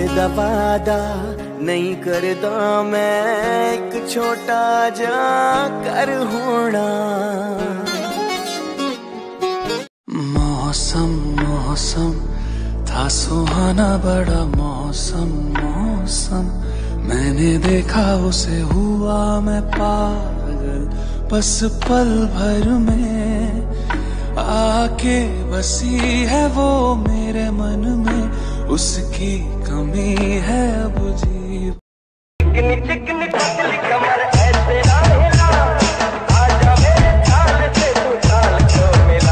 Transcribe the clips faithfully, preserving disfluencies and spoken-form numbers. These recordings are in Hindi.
दा वादा नहीं करदा मैं एक छोटा जा कर होना। मौसम मौसम था सुहाना बड़ा मौसम मौसम, मैंने देखा उसे हुआ मैं पागल, बस पल भर में आके बसी है वो मेरे मन में, उसकी कमी है अब जी। चिकनी चिकनी पतली कमर ऐसे आए ना, आजा मेरे चाल से तू चाल को मिला।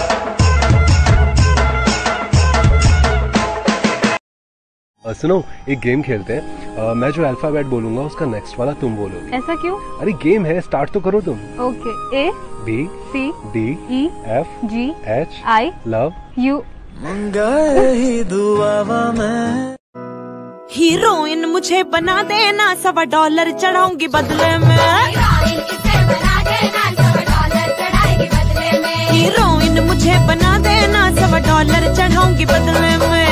सुनो एक गेम खेलते हैं। uh, मैं जो अल्फाबेट बोलूंगा उसका नेक्स्ट वाला तुम बोलोगे। ऐसा क्यों? अरे गेम है, स्टार्ट तो करो तुम। Okay. A B C D E F G H I love you. मंगाई दुआवा मैं हीरोइन मुझे बना देना, सवा डॉलर चढ़ाऊंगी बदले में। हीरोइन मुझे बना देना, सवा डॉलर चढ़ाऊंगी बदले में।